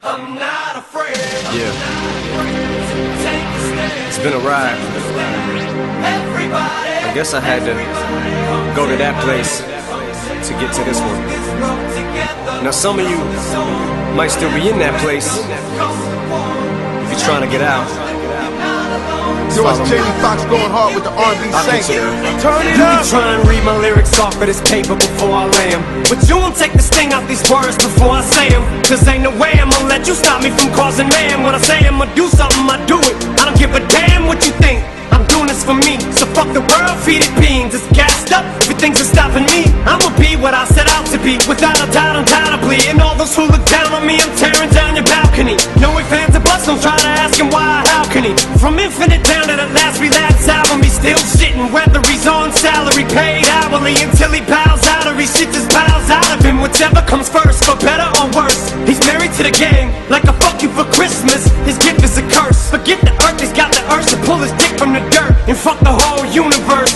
I'm not afraid. Yeah. Take a stand. It's been a ride. Everybody. I guess I had to go to that place to get to this one. Now some of you might still be in that place if you're trying to get out. Yo, it's Jamie Foxx going hard with the R&B Saints. Turn it up. You try and read my lyrics off of this paper before I lay 'em, but you won't take the sting out these words before I say 'em. Cause ain't no way I'ma let you stop me from causing man. When I say I'ma do something, I do it. I don't give a damn what you think. I'm doing this for me, so fuck the world, feed it beans. It's gassed up, everything's stopping me. I'ma be what I set out to be, without a doubt, undoubtedly. And all those who look down on me, I'm tearing down your balcony. No ifs, ands, or buts, don't try to ask him why, how can he? From Infinite down to the last relapse album, he's still shitting, whether he's on salary, paid hourly, until he bows out or he shit just bows out of him. Whichever comes first, for better or worse. He's married to the game, like a fuck you for Christmas. His gift is a curse. Forget the earth, he's got the urge to pull his dick from the dirt and fuck the whole universe.